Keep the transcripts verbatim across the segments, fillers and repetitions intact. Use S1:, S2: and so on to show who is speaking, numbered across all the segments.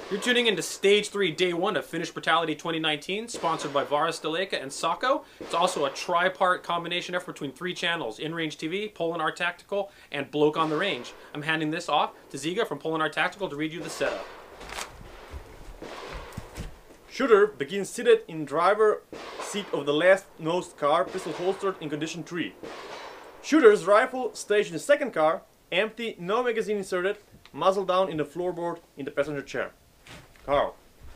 S1: You're tuning into Stage three, Day one of Finnish Brutality twenty nineteen, sponsored by Varas Deleka and Sako. It's also a tri-part combination effort between three channels, InRange T V, Poland Art Tactical, and Bloke on the Range. I'm handing this off to Ziga from Poland Art Tactical to read you the setup.
S2: Shooter begins seated in driver seat of the leftmost car, pistol holstered in condition three. Shooter's rifle staged in the second car, empty, no magazine inserted, muzzle down in the floorboard in the passenger chair. Carl.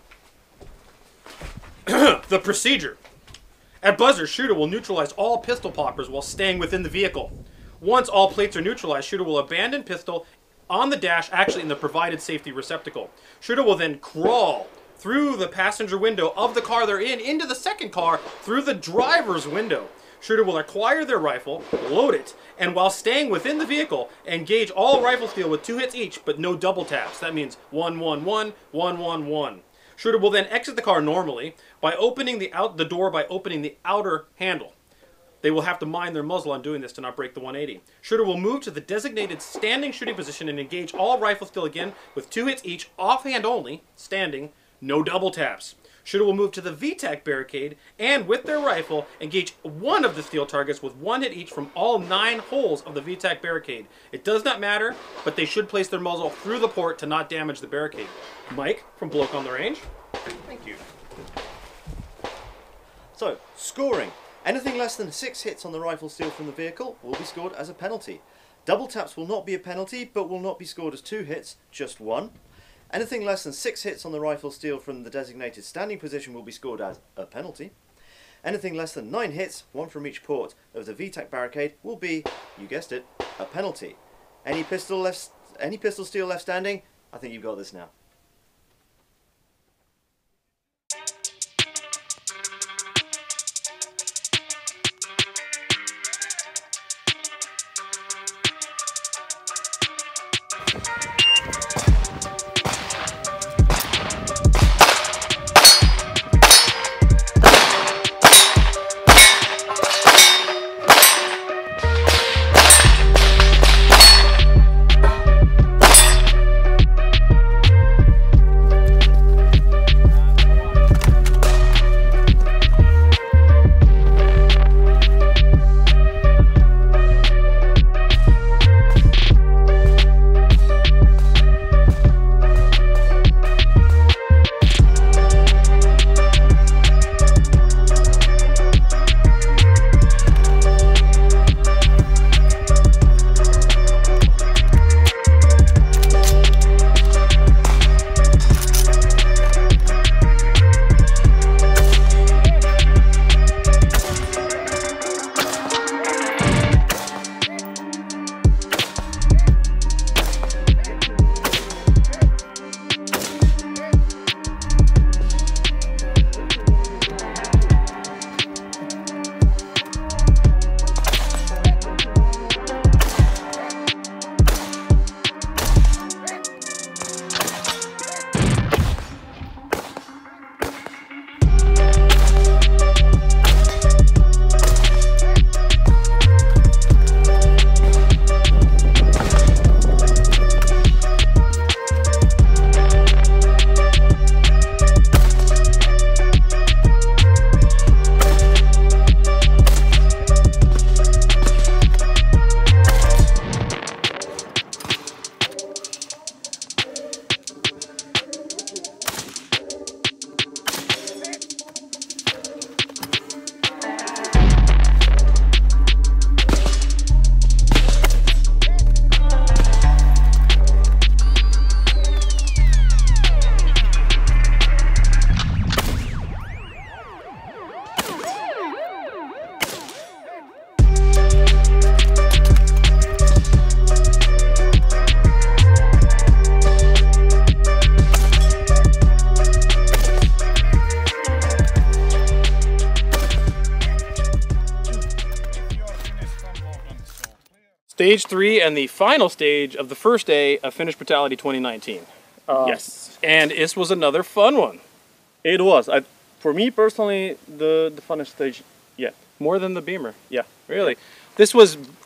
S1: The procedure. At buzzer, Shooter will neutralize all pistol poppers while staying within the vehicle. Once all plates are neutralized, Shooter will abandon pistol on the dash, actually in the provided safety receptacle. Shooter will then crawl through the passenger window of the car they're in into the second car through the driver's window. Shooter will acquire their rifle, load it, and while staying within the vehicle, engage all rifle steel with two hits each, but no double taps. That means one, one, one, one, one, one. Shooter will then exit the car normally by opening the out the door by opening the outer handle. They will have to mind their muzzle on doing this to not break the one eighty. Shooter will move to the designated standing shooting position and engage all rifle steel again with two hits each, offhand only, standing, no double taps. Shooter will move to the V TAC barricade and, with their rifle, engage one of the steel targets with one hit each from all nine holes of the V TAC barricade. It does not matter, but they should place their muzzle through the port to not damage the barricade. Mike from Bloke on the Range.
S3: Thank you. So, scoring. Anything less than six hits on the rifle steel from the vehicle will be scored as a penalty. Double taps will not be a penalty, but will not be scored as two hits, just one. Anything less than six hits on the rifle steel from the designated standing position will be scored as a penalty. Anything less than nine hits, one from each port of the V TAC barricade, will be, you guessed it, a penalty. Any pistol left, any pistol steel left standing? I think you've got this now.
S1: Stage three and the final stage of the first day of Finnish Brutality twenty nineteen. Uh,
S2: Yes.
S1: And this was another fun one.
S2: It was. I, for me personally, the, the funnest stage yet.
S1: More than the Beamer.
S2: Yeah.
S1: Really. This was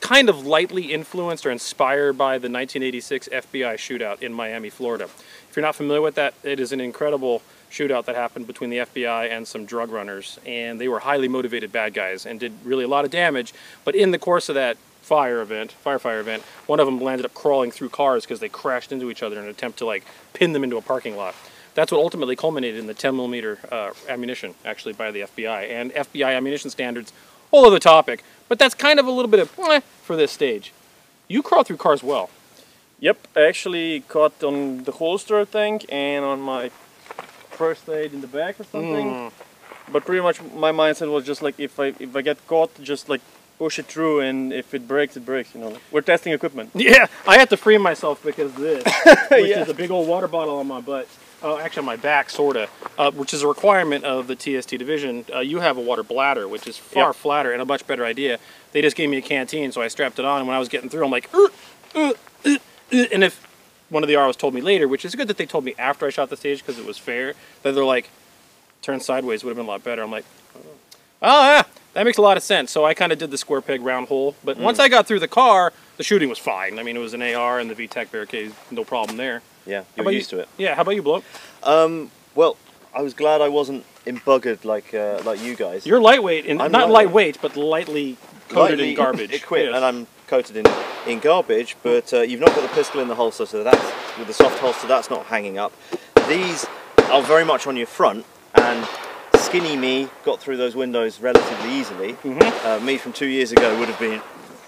S1: kind of lightly influenced or inspired by the nineteen eighty-six F B I shootout in Miami, Florida. If you're not familiar with that, it is an incredible shootout that happened between the F B I and some drug runners, and they were highly motivated bad guys and did really a lot of damage. But in the course of that fire event, firefighter event, one of them landed up crawling through cars because they crashed into each other in an attempt to like pin them into a parking lot. That's what ultimately culminated in the ten millimeter uh, ammunition, actually, by the F B I. And F B I ammunition standards, whole other topic, but that's kind of a little bit of eh, for this stage. You crawl through cars well.
S2: Yep, I actually caught on the holster, I think, and on my first aid in the back or something.
S1: Mm.
S2: But pretty much my mindset was just like, if I if I get caught, just like push it through, and if it breaks, it breaks. You know, like, we're testing equipment.
S1: Yeah, I had to free myself because of this, which
S2: Yeah.
S1: is a big old water bottle on my butt. Oh, actually on my back, sorta. Uh, which is a requirement of the T S T division. Uh, you have a water bladder, which is far
S2: Yep.
S1: flatter and a much better idea. They just gave me a canteen, so I strapped it on, and when I was getting through, I'm like, uh, uh, uh, uh, and if one of the R Os told me later, which is good that they told me after I shot the stage because it was fair, that they're like, turn sideways would have been a lot better. I'm like, oh yeah, that makes a lot of sense. So I kind of did the square peg round hole. But once I got through the car, the shooting was fine. I mean, it was an A R and the V TAC barricade, no problem there.
S3: Yeah,
S1: How
S3: you're
S1: about
S3: used
S1: you?
S3: to it.
S1: Yeah, how about you, Bloke?
S3: Um, well, I was glad I wasn't embuggered like uh, like you guys.
S1: You're lightweight, and
S3: I'm
S1: not
S3: lightweight.
S1: lightweight, but lightly coated
S3: Lightly
S1: in garbage.
S3: equipped,
S1: Yes.
S3: and I'm coated in in garbage. But uh, you've not got the pistol in the holster, so that's with the soft holster. That's not hanging up. These are very much on your front, and skinny me got through those windows relatively easily.
S1: Mm-hmm.
S3: Uh, me from two years ago would have been.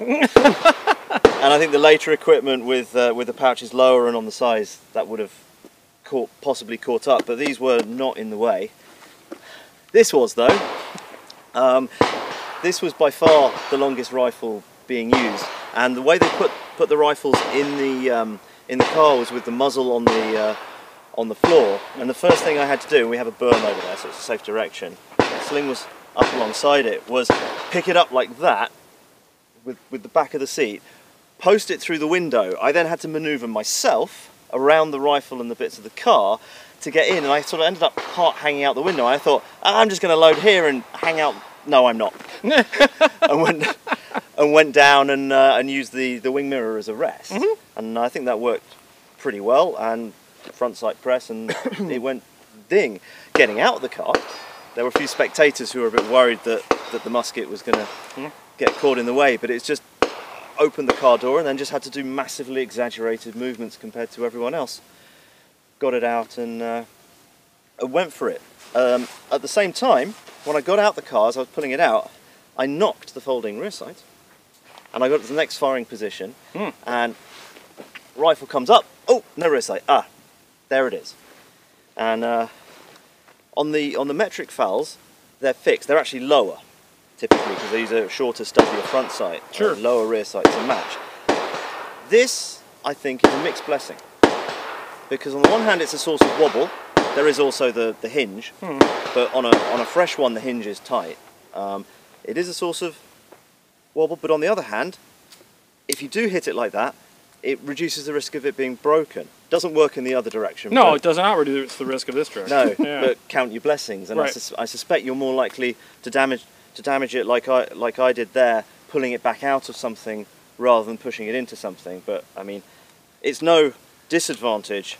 S3: And I think the later equipment with uh, with the pouches lower and on the sides, that would have caught, possibly caught up, but these were not in the way. This was though. Um, this was by far the longest rifle being used, and the way they put put the rifles in the um, in the car was with the muzzle on the uh, on the floor. And the first thing I had to do, and we have a berm over there, so it's a safe direction. The sling was up alongside it. Was pick it up like that with with the back of the seat. Post it through the window. I then had to manoeuvre myself around the rifle and the bits of the car to get in, and I sort of ended up part hanging out the window. I thought, ah, I'm just going to load here and hang out. No, I'm not. and went and went down and uh, and used the the wing mirror as a rest,
S1: Mhm.
S3: and I think that worked pretty well. And front sight press, and it went ding. Getting out of the car, there were a few spectators who were a bit worried that that the musket was going to
S1: Mhm.
S3: get caught in the way, but it's just opened the car door and then just had to do massively exaggerated movements compared to everyone else. Got it out and uh, went for it. Um, at the same time, when I got out the car, as I was pulling it out, I knocked the folding rear sight, and I got to the next firing position,
S1: Hmm.
S3: and rifle comes up. Oh, no rear sight. Ah, there it is. And uh, on the on the metric FALs, they're fixed. They're actually lower, typically, because they use a shorter, stubbier front sight,
S1: Sure.
S3: uh, lower rear sight to match. This, I think, is a mixed blessing, because on the one hand, it's a source of wobble. There is also the the hinge,
S1: Hmm.
S3: but on a on a fresh one, the hinge is tight. Um, it is a source of wobble, but on the other hand, if you do hit it like that, it reduces the risk of it being broken. Doesn't work in the other direction.
S1: No,
S3: but-
S1: it does not reduce the risk of this trick.
S3: no,
S1: Yeah.
S3: but count your blessings, and I,
S1: Right.
S3: sus- I suspect you're more likely to damage to damage it like I like I did there, pulling it back out of something rather than pushing it into something. But I mean, it's no disadvantage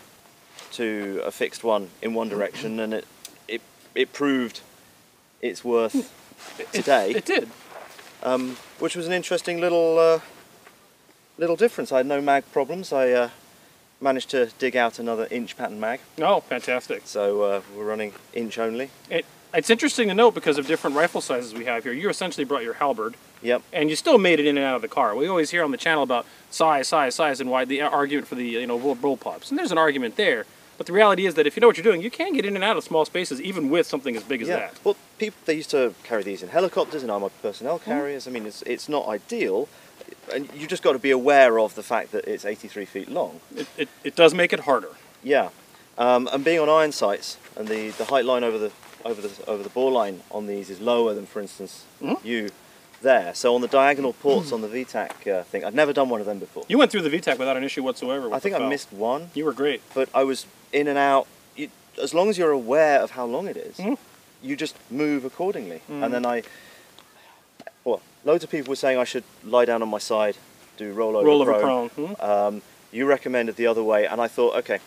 S3: to a fixed one in one direction, and it it it proved its worth today,
S1: It did.
S3: um, which was an interesting little uh, little difference. I had no mag problems. I uh, managed to dig out another inch pattern mag.
S1: Oh, fantastic.
S3: So uh, we're running inch only.
S1: It, it's interesting to note because of different rifle sizes we have here. You essentially brought your halberd,
S3: Yep.
S1: and you still made it in and out of the car. We always hear on the channel about size, size, size, and why the argument for the you know bull, bull pops. And there's an argument there. But the reality is that if you know what you're doing, you can get in and out of small spaces, even with something as big as
S3: Yeah.
S1: that.
S3: Well, people they used to carry these in helicopters and armored personnel carriers. I mean, it's it's not ideal, and you just got to be aware of the fact that it's eighty-three feet long.
S1: It, it, it does make it harder.
S3: Yeah. Um, and being on iron sights, and the, the height line over the over the over the bore line on these is lower than, for instance,
S1: Mhm.
S3: you there. So on the diagonal ports on the V TAC uh, thing, I'd never done one of them before.
S1: You went through the V TAC without an issue whatsoever. With
S3: I think
S1: the
S3: I
S1: foul.
S3: missed one,
S1: You were great.
S3: but I was in and out. You, as long as you're aware of how long it is,
S1: Mhm.
S3: you just move accordingly.
S1: Mhm.
S3: And then I, well, loads of people were saying I should lie down on my side, do roll over
S1: Roll over
S3: prone.
S1: prone. Hmm?
S3: Um, you recommended the other way, and I thought, okay,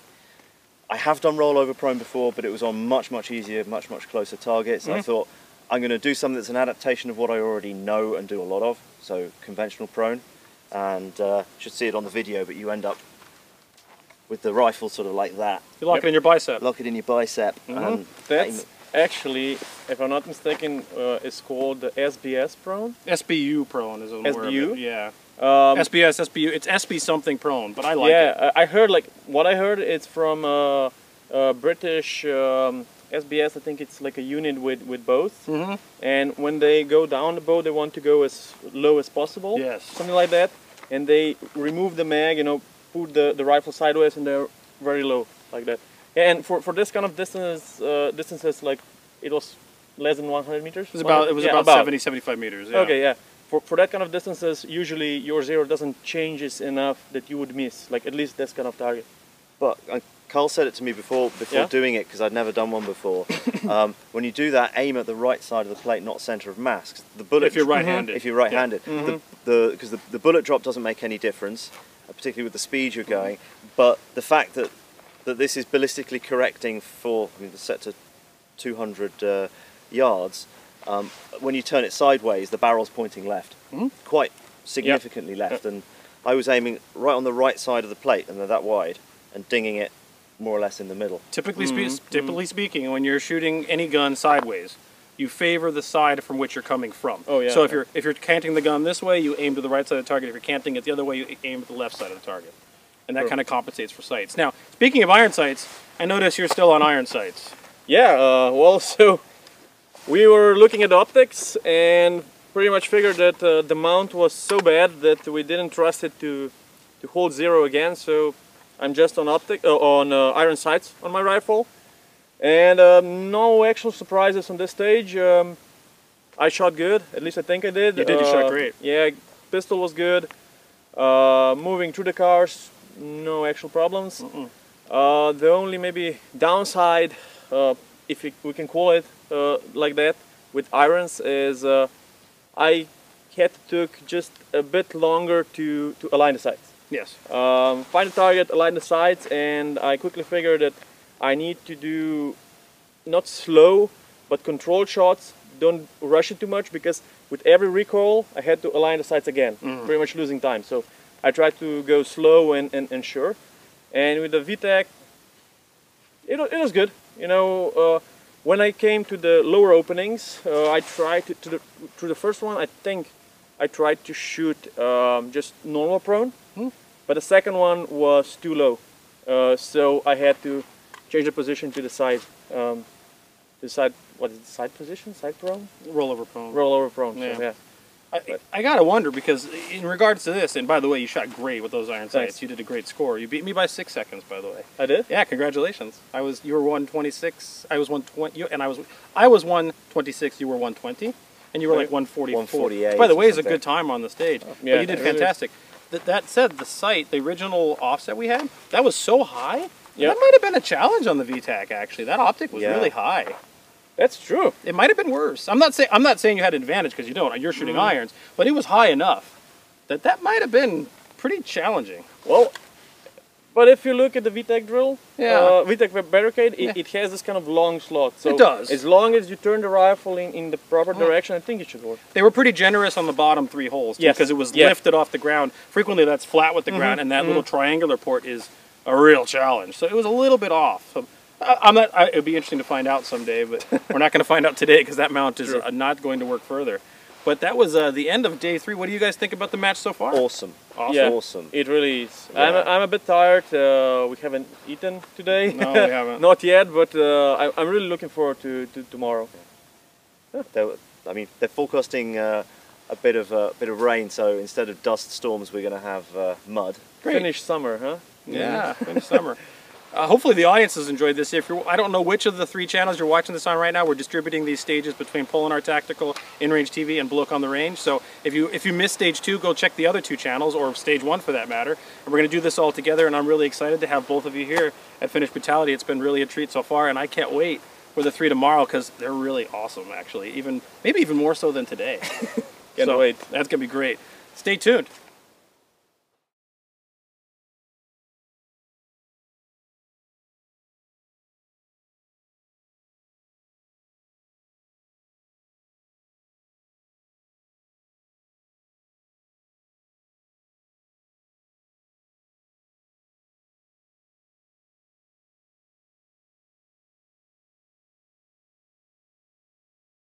S3: I have done roll over prone before, but it was on much, much easier, much, much closer targets.
S1: Mm-hmm.
S3: I thought, I'm going to do something that's an adaptation of what I already know and do a lot of, so conventional prone, and uh, should see it on the video, but you end up with the rifle sort of like that.
S1: You lock
S2: Yep.
S1: it in your bicep.
S3: Lock it in your bicep.
S1: Mhm.
S3: And
S2: That's
S3: aim-
S2: actually, if I'm not mistaken, uh, it's called the S B S prone.
S1: S B U prone is a more of
S2: S B U?
S1: it. Yeah.
S2: Um,
S1: S B S, S B U. It's S B something prone, but I like it.
S2: yeah, I I heard like what I heard. It's from uh, uh, British um, S B S. I think it's like a unit with with both.
S1: Mm-hmm.
S2: And when they go down the bow, they want to go as low as possible.
S1: Yes.
S2: Something like that. And they remove the mag, you know, put the, the rifle sideways, and they're very low like that. And for, for this kind of distance, uh, distances, like it was less than one hundred meters.
S1: It was about it was
S2: Yeah,
S1: about, seventy, seventy-five meters. Yeah.
S2: Okay, yeah. For for that kind of distances, usually your zero doesn't changes enough that you would miss. Like at least this kind of target.
S3: But uh, Carl said it to me before before
S2: Yeah?
S3: doing it, because I'd never done one before. um, when you do that, aim at the right side of the plate, not centre of mass. 'Cause The bullet
S1: If you're right-handed.
S3: If you're right-handed,
S2: Mhm.
S3: the the because the, the bullet drop doesn't make any difference, uh, particularly with the speed you're going. But the fact that that this is ballistically correcting for I mean, it's set to two hundred uh, yards. Um, when you turn it sideways, the barrel's pointing left,
S1: Mhm.
S3: quite significantly left, and I was aiming right on the right side of the plate, and they're that wide, and dinging it more or less in the middle.
S1: Typically,
S2: Mhm,
S1: spe- typically speaking, when you're shooting any gun sideways, you favor the side from which you're coming from.
S2: Oh, yeah,
S1: So if
S2: yeah.
S1: you're if you're canting the gun this way, you aim to the right side of the target. If you're canting it the other way, you aim at the left side of the target, and that
S2: Sure.
S1: kind of compensates for sights. Now, speaking of iron sights, I notice you're still on iron sights.
S2: Yeah. Uh, well, so we were looking at the optics and pretty much figured that uh, the mount was so bad that we didn't trust it to to hold zero again. So I'm just on optic uh, on uh, iron sights on my rifle, and um, no actual surprises on this stage. Um, I shot good, at least I think I did.
S1: You did, you shot
S2: Uh,
S1: great.
S2: Yeah, pistol was good. Uh, moving through the cars, no actual problems.
S1: Mm-mm.
S2: Uh, the only maybe downside, uh, if we we can call it uh, like that, with irons is uh, I had to took just a bit longer to, to align the sights.
S1: Yes.
S2: Um, find the target, align the sights, and I quickly figured that I need to do not slow, but controlled shots. Don't rush it too much, because with every recoil, I had to align the sights again,
S1: Mhm.
S2: pretty much losing time. So I tried to go slow and, and, and sure. And with the V TAC, it, wa- it was good. You know, uh, when I came to the lower openings, uh, I tried to, to the, through the first one, I think I tried to shoot um, just normal prone,
S1: Hmm.
S2: but the second one was too low. Uh, so I had to change the position to the side, um, the side, what is the side position? Side prone?
S1: Rollover prone.
S2: Roll over prone,
S1: Yeah.
S2: so yeah.
S1: I, I gotta wonder, because in regards to this, and by the way, you shot great with those iron
S2: Thanks.
S1: sights. You did a great score. You beat me by six seconds, by the way.
S2: I did?
S1: Yeah, congratulations. I was you were one twenty-six. I was one twenty, you, and I was I was one twenty-six. You were one twenty, and you were like one forty-four.
S3: one forty-eight
S1: By the way, is a
S3: something.
S1: good time on the stage.
S2: yeah,
S1: but you did
S2: it really is.
S1: fantastic. That that said, the sight, the original offset we had, that was so high.
S2: Yep.
S1: That might have been a challenge on the V TAC. Actually, that optic was
S3: Yeah.
S1: really high.
S2: That's true.
S1: It might have been worse. I'm not saying I'm not saying you had an advantage, because you don't. You're shooting
S2: Mm.
S1: irons, but it was high enough that that might have been pretty challenging.
S2: Well, but if you look at the V TAC drill,
S1: Yeah.
S2: uh, V TAC barricade, it,
S1: Yeah.
S2: it has this kind of long slot. So
S1: It does.
S2: as long as you turn the rifle in, in the proper
S1: Mm.
S2: direction, I think it should work.
S1: They were pretty generous on the bottom three holes, too,
S2: Yes.
S1: because it was
S2: Yeah.
S1: lifted off the ground. Frequently, that's flat with the
S2: Mm-hmm.
S1: ground, and that little triangular port is a real challenge. So it was a little bit off. So I, I'm not. I, it'd be interesting to find out someday, but we're not going to find out today, because that mount is
S2: True.
S1: uh, not going to work further. But that was uh, the end of day three. What do you guys think about the match so far?
S3: Awesome.
S1: Awesome.
S2: Yeah.
S3: Awesome.
S2: It really is.
S3: Yeah.
S2: I'm, a, I'm a bit tired. Uh, we haven't eaten today.
S1: No, we haven't.
S2: Not yet, but uh, I, I'm really looking forward to, to tomorrow.
S3: They're, I mean, they're forecasting uh, a bit of uh, bit of rain, so instead of dust storms, we're going to have uh, mud.
S1: Great.
S2: Finish summer, huh?
S1: Yeah, finish summer. Uh, hopefully the audience has enjoyed this. If you're, I don't know which of the three channels you're watching this on right now. We're distributing these stages between Polinar Tactical, InRange T V, and Blue Oak on the Range. So if you if you missed stage two, go check the other two channels, or stage one for that matter. And we're going to do this all together, and I'm really excited to have both of you here at Finish Brutality. It's been really a treat so far, and I can't wait for the three tomorrow, because they're really awesome, actually. Even maybe even more so than today.
S2: Can't
S1: so
S2: wait.
S1: that's gonna be great. Stay tuned.